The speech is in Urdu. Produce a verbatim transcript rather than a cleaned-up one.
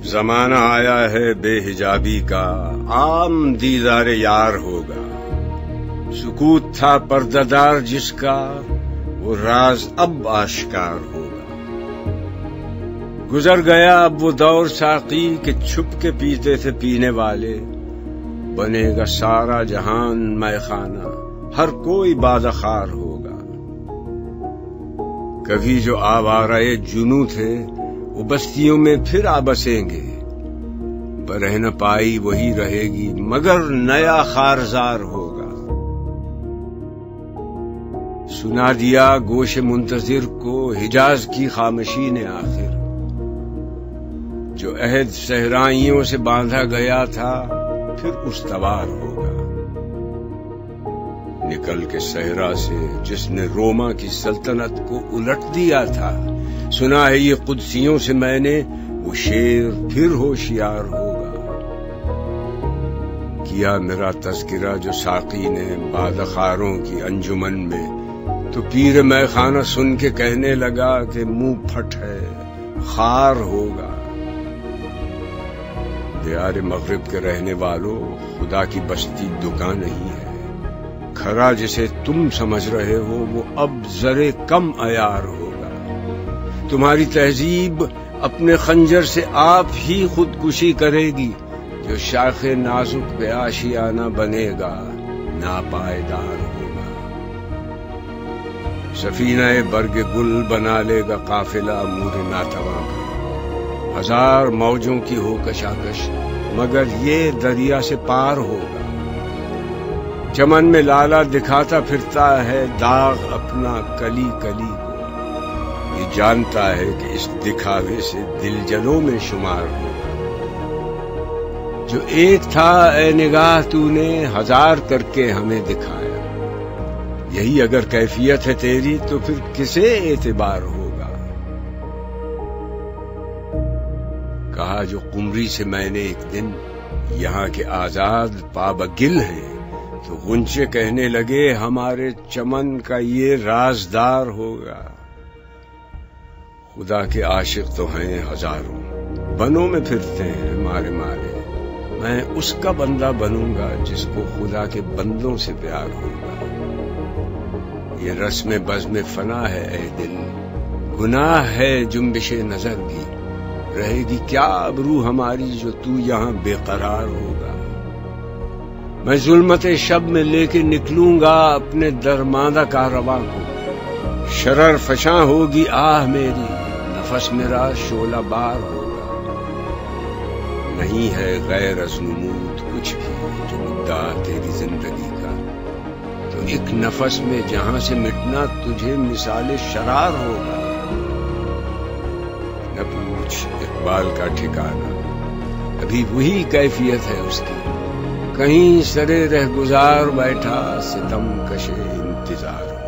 زمانہ آیا ہے بے حجابی کا، عام دیدار یار ہوگا۔ سکوت تھا پردہ دار جس کا، وہ راز اب آشکار ہوگا۔ گزر گیا اب وہ دور ساقی کہ چھپ کے پیتے تھے پینے والے، بنے گا سارا جہان مے خانہ، ہر کوئی بازخوار ہوگا۔ کبھی جو آوارہ جنوں تھے وہ بستیوں میں پھر آ بسیں گے، برہ نہ پائی وہی رہے گی مگر نیا خارزار ہوگا۔ سنا دیا گوش منتظر کو حجاز کی خاموشی نے آخر، جو عہد صحرائیوں سے باندھا گیا تھا پھر استوار ہوگا۔ نکل کے صحرا سے جس نے روما کی سلطنت کو الٹ دیا تھا، سنا ہے یہ قدسیوں سے میں نے، وہ شیر پھر ہوشیار ہوگا۔ کیا میرا تذکرہ جو ساقی نے بازخواروں کی انجمن میں، تو پیر مے خانہ سن کے کہنے لگا کہ منہ پھٹ ہے خار ہوگا۔ دیار مغرب کے رہنے والوں، خدا کی بستی دکان نہیں ہے، کھرا جسے تم سمجھ رہے ہو وہ اب ذرے کم عیار ہوگا۔ تمہاری تہذیب اپنے خنجر سے آپ ہی خودکشی کرے گی، جو شاخ نازک پہ آشیانہ بنے گا ناپائیدار ہوگا۔ سفینہ برگ گل بنا لے گا قافلہ مور ناتواں کا، ہزار موجوں کی ہو کشاکش مگر یہ دریا سے پار ہوگا۔ چمن میں لالا دکھاتا پھرتا ہے داغ اپنا کلی کلی کو، یہ جانتا ہے کہ اس دکھاوے سے دل جنوں میں شمار ہوگا۔ جو ایک تھا اے نگاہ تو نے ہزار کر کے ہمیں دکھایا، یہی اگر کیفیت ہے تیری تو پھر کسے اعتبار ہوگا۔ کہا جو قمری سے میں نے ایک دن، یہاں کے آزاد پابگل ہیں، تو غنچے کہنے لگے ہمارے چمن کا یہ رازدار ہوگا۔ خدا کے عاشق تو ہیں ہزاروں، بنوں میں پھرتے ہیں مارے مارے، میں اس کا بندہ بنوں گا جس کو خدا کے بندوں سے پیار ہوگا۔ یہ رسم بزم فنا ہے اے دل، گناہ ہے جنبش نظر بھی، رہے گی کیا ابرو ہماری جو تو یہاں بے قرار ہوگا۔ میں ظلمت شب میں لے کے نکلوں گا اپنے درماندہ کارواں کو، شرر فشاں ہوگی آہ میری، نفس میرا شعلہ بار ہوگا۔ نہیں ہے غیر از نمود کچھ بھی جو مدعا تیری زندگی کا، تو ایک نفس میں جہاں سے مٹنا تجھے مثال شرار ہوگا۔ نہ پوچھ اقبال کا ٹھکانہ، ابھی وہی کیفیت ہے اس کی، کہیں سرے رہ گزار بیٹھا ستم کشے انتظار۔